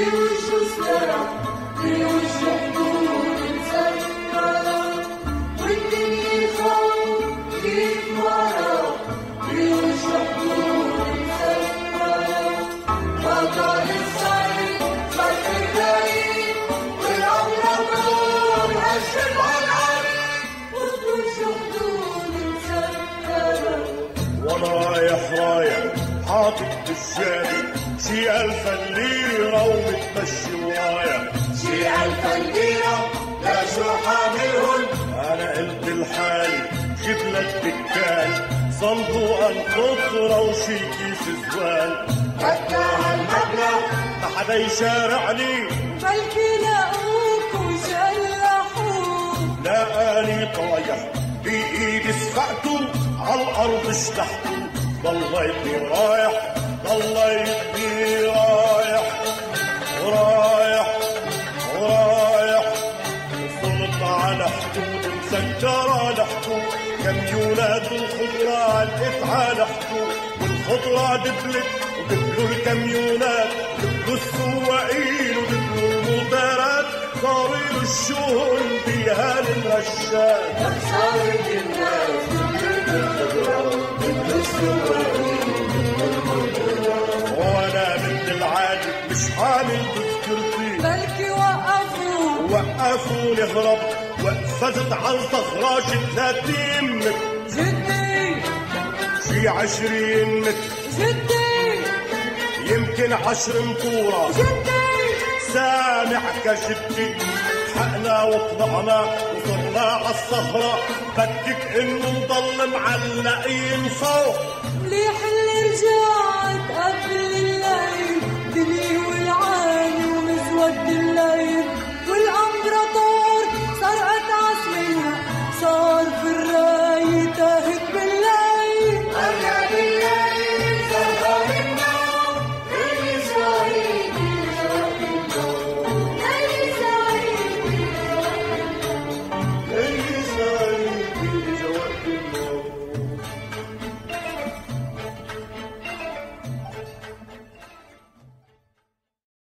بوشه سرع بوشه حدود مسكرة والدنيا خوف كيف مرة بوشه حدود مسكرة بطل الصيد صرف البعيد والعمر نور هالشب هالعريق وبوشه حدود مسكرة وانا رايح حاطط بالجابي شي 1000 ليرة ومتمشي ورايا شي 1000 ليرة لا شو حاملهن انا قلت لحالي جيب لك دكان صندوق القطرة وشي كيس زوال حتى هالمبلغ ما حدا يشارعني بلكي لاقوك وجرحوك لقاني طايح بإيدي سفقته عالأرض اشتحته ضليتني رايح وصلت على حدود مسكرة لحدود كميونات الخضرة علقت على حدود والخضرة دبلت ودبلوا الكميونات دبلوا السواقين ودبلوا الموترات صاروا يرشوهن بيها للرشات صارت الناس دبلوا الخضرة دبلوا السواقين وانا مثل العادي مش حامل تذكرتي بلكي وقفوني هرب وقفزت على الصخرة شي 30 متر جدي شي 20 متر جدي يمكن 10 مطورة جدي سامعك جدي حقنا وطلعنا وصرنا عالصخرة بدك انه نضل معلقين فوق مليح اللي رجعت